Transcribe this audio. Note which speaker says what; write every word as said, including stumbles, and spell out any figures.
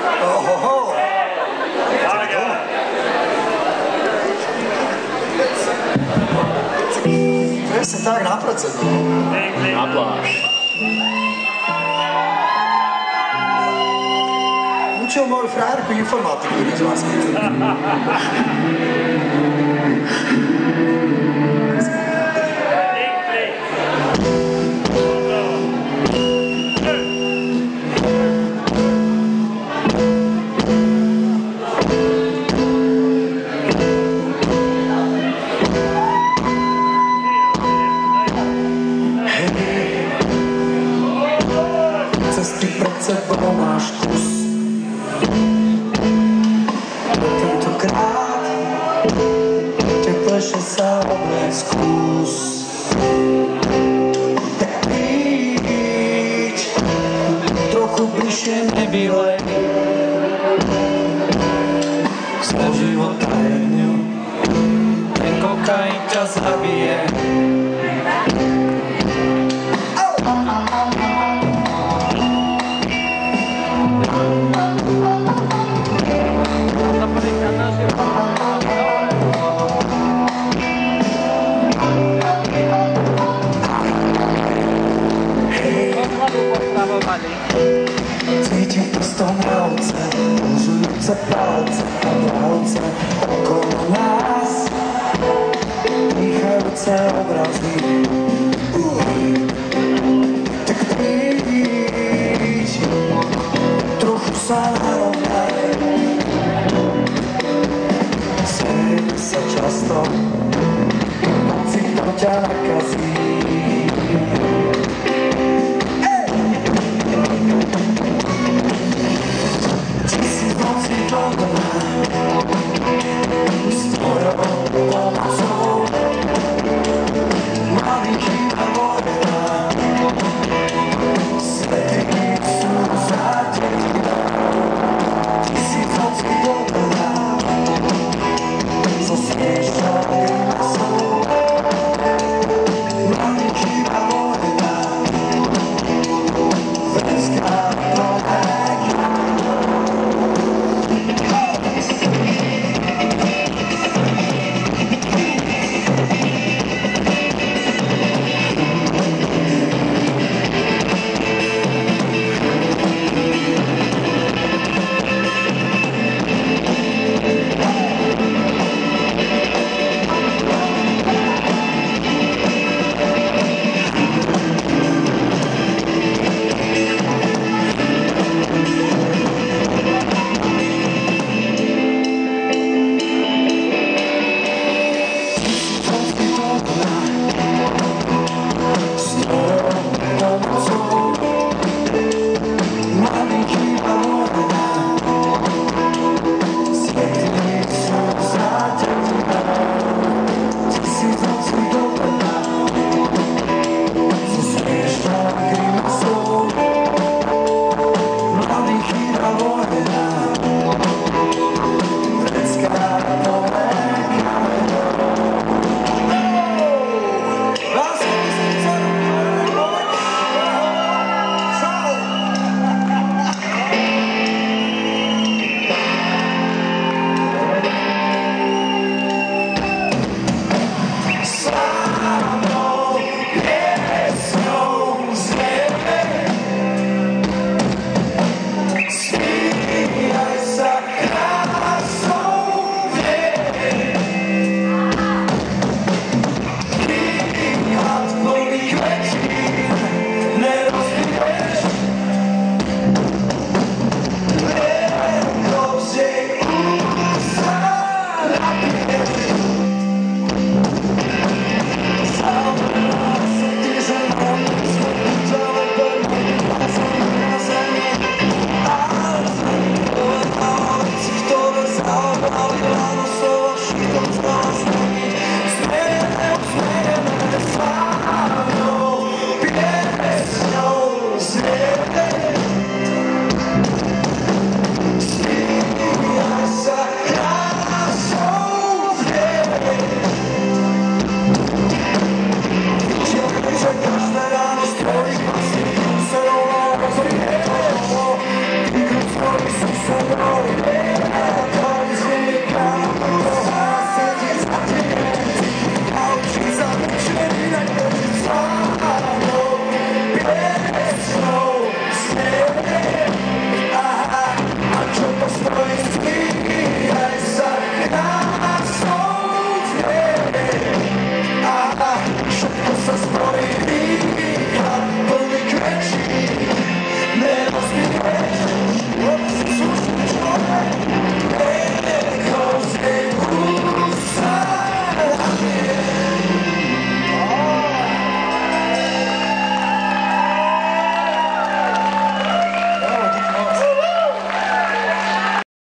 Speaker 1: Ohoho. Presne tak, na predsedu.
Speaker 2: Na pláž.
Speaker 1: Učil moju frajerku informatiku, nič vás nie.
Speaker 3: Cesty pred sebou máš kus. Tentokrát teplejšie sa oblieť skús. Tak príď trochu bližšie nebylej. Zo života jedňu ten kokain ťa zabije. Cítim prstom rauce, užujúce palce a dravce okolo nás, dýchajúce obrazy. Tak príď, trochu sa narovnaj. Smejeme sa často, pocitom ťa nakazí. sa mnou.